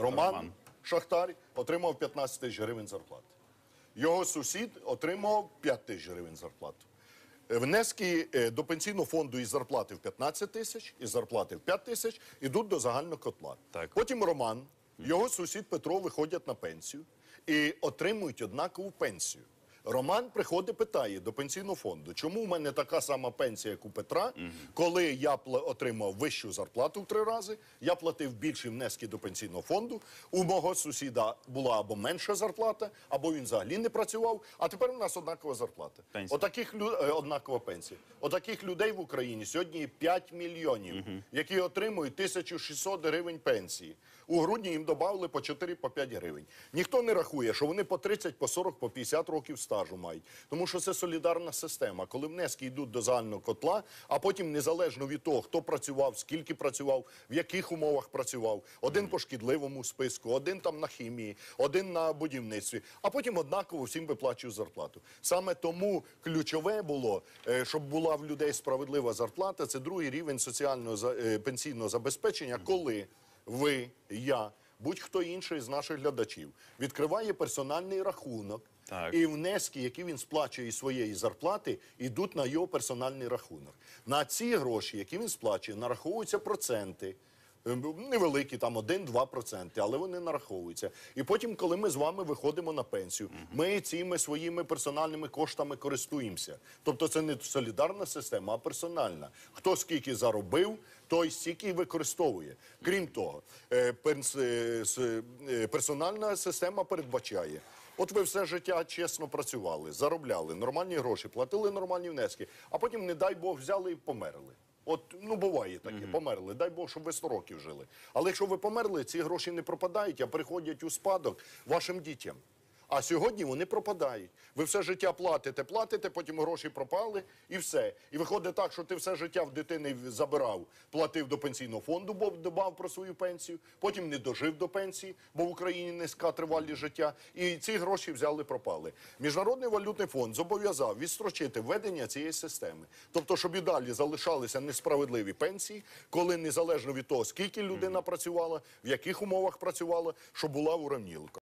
Роман, шахтар, отримав 15 тисяч гривень зарплати. Його сусід отримав 5 тисяч гривень зарплату. Внески до пенсійного фонду із зарплати в 15 тисяч, із зарплати в 5 тисяч йдуть до загального котла. Так. Потім Роман, його сусід Петро виходять на пенсію і отримують однакову пенсію. Роман приходить, питає до пенсійного фонду, чому в мене така сама пенсія, як у Петра, коли я отримав вищу зарплату в 3 рази, я платив більші внески до пенсійного фонду, у мого сусіда була або менша зарплата, або він взагалі не працював, а тепер у нас однакова зарплата. Однакова пенсія. Отаких людей в Україні сьогодні 5 мільйонів, які отримують 1600 гривень пенсії. У грудні їм додали по 4-5 гривень. Ніхто не рахує, що вони по 30, по 40, по 50 років стажу мають. Тому що це солідарна система, коли внески йдуть до загального котла, а потім незалежно від того, хто працював, скільки працював, в яких умовах працював, один по шкідливому списку, один там на хімії, один на будівництві, а потім однаково всім виплачують зарплату. Саме тому ключове було, щоб була в людей справедлива зарплата, це другий рівень соціального пенсійного забезпечення, коли ви, я, будь-хто інший з наших глядачів відкриває персональний рахунок, і внески, які він сплачує із своєї зарплати, йдуть на його персональний рахунок. На ці гроші, які він сплачує, нараховуються проценти. Невеликі, там 1-2%, але вони нараховуються. І потім, коли ми з вами виходимо на пенсію, ми цими своїми персональними коштами користуємося. Тобто це не солідарна система, а персональна. Хто скільки заробив, той стільки використовує. Крім того, персональна система передбачає. От ви все життя чесно працювали, заробляли, нормальні гроші, платили нормальні внески, а потім, не дай Бог, взяли і померли. От, ну, буває таке, померли. Дай Бог, щоб ви 100 років жили. Але якщо ви померли, ці гроші не пропадають, а приходять у спадок вашим дітям. А сьогодні вони пропадають. Ви все життя платите, потім гроші пропали і все. І виходить так, що ти все життя в дитини забирав, платив до пенсійного фонду, бо дбав про свою пенсію, потім не дожив до пенсії, бо в Україні низька тривалість життя, і ці гроші взяли, пропали. Міжнародний валютний фонд зобов'язав відстрочити введення цієї системи. Тобто, щоб і далі залишалися несправедливі пенсії, коли незалежно від того, скільки людина працювала, в яких умовах працювала, щоб була урівнілка.